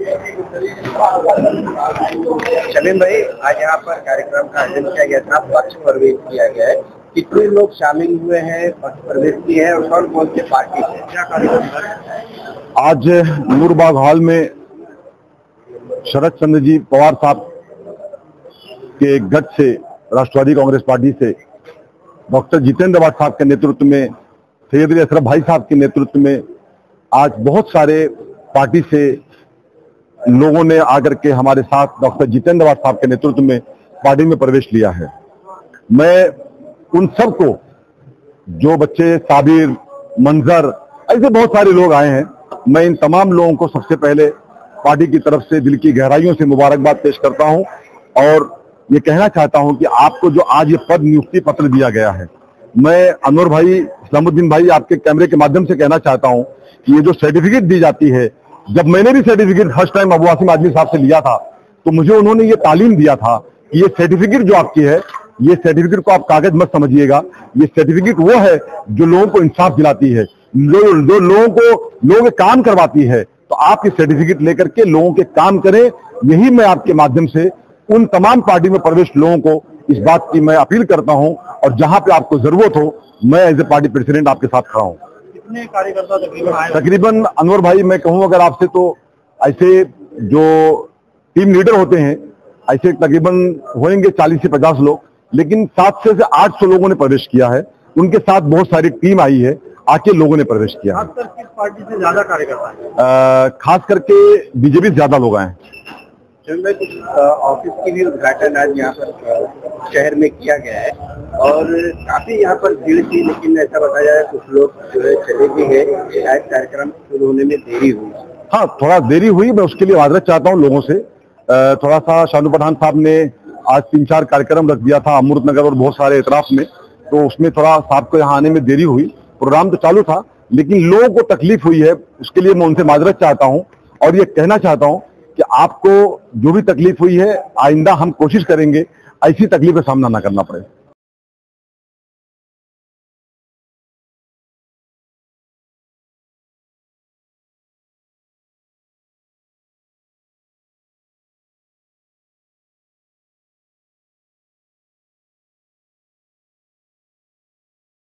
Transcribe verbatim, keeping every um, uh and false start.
शमीम भाई, आज यहाँ पर कार्यक्रम का आयोजन किया गया था, पक्ष प्रवेश किया गया है। कितने लोग शामिल हुए हैं, पक्ष प्रवेश किए हैं और कौन कौन से पार्टी से क्या कार्यक्रम था? आज नूरबाग हॉल में शरद चंद्र जी पवार साहब के गठ से, राष्ट्रवादी कांग्रेस पार्टी से डॉक्टर जितेंद्र आबाद साहब के नेतृत्व में, सैयद अली अशरफ भाई साहब के नेतृत्व में आज बहुत सारे पार्टी से लोगों ने आकर के हमारे साथ डॉक्टर जितेंद्र आबाद साहब के नेतृत्व में पार्टी में प्रवेश लिया है। मैं उन सबको, जो बच्चे, साबिर, मंजर, ऐसे बहुत सारे लोग आए हैं, मैं इन तमाम लोगों को सबसे पहले पार्टी की तरफ से दिल की गहराइयों से मुबारकबाद पेश करता हूं और ये कहना चाहता हूं कि आपको जो आज ये पद नियुक्ति पत्र दिया गया है, मैं अनवर भाई, इस्लामुद्दीन भाई, आपके कैमरे के माध्यम से कहना चाहता हूं कि ये जो सर्टिफिकेट दी जाती है, जब मैंने भी certificate first time Abu Asim Azmi साहब से लिया था तो मुझे उन्होंने ये तालीम दिया था कि ये सर्टिफिकेट जो आपकी है, ये सर्टिफिकेट को आप कागज मत समझिएगा, ये सर्टिफिकेट वो है जो लोगों को इंसाफ दिलाती है, जो जो लोगों को लोगों के काम करवाती है। तो आप ये सर्टिफिकेट लेकर के लोगों के काम करें। यही मैं आपके माध्यम से उन तमाम पार्टी में प्रवेश लोगों को इस बात की मैं अपील करता हूं और जहां पे आपको जरूरत हो, मैं एज ए पार्टी प्रेसिडेंट आपके साथ खड़ा हूं। कितने कार्यकर्ता तकरीबन आए? तकरीबन अनवर भाई, मैं कहूं अगर आपसे, तो ऐसे जो टीम लीडर होते हैं ऐसे तकरीबन होंगे चालीस से पचास लोग, लेकिन सात सौ से आठ सौ लोगों ने प्रवेश किया है। उनके साथ बहुत सारी टीम आई है, आके लोगों ने प्रवेश किया है। खासकर किस पार्टी से ज्यादा कार्यकर्ता है? खास करके बीजेपी से ज्यादा लोग आए हैं। में कुछ ऑफिस की भी उद्घाटन आज यहाँ पर शहर में किया गया है और काफी यहाँ पर भीड़ थी, लेकिन ऐसा बताया जाए कुछ लोग जो है चले भी गए, शायद कार्यक्रम शुरू होने में देरी हुई। हाँ, थोड़ा देरी हुई, मैं उसके लिए माजरत चाहता हूँ लोगों से। थोड़ा सा शानू पठान साहब ने आज तीन चार कार्यक्रम रख दिया था अमृत नगर और बहुत सारे इतराफ में, तो उसमें थोड़ा साहब को यहाँ आने में देरी हुई। प्रोग्राम तो चालू था, लेकिन लोगों को तकलीफ हुई है, उसके लिए मैं उनसे माजरत चाहता हूँ और ये कहना चाहता हूँ कि आपको जो भी तकलीफ हुई है, आइंदा हम कोशिश करेंगे ऐसी तकलीफ का सामना ना करना पड़े।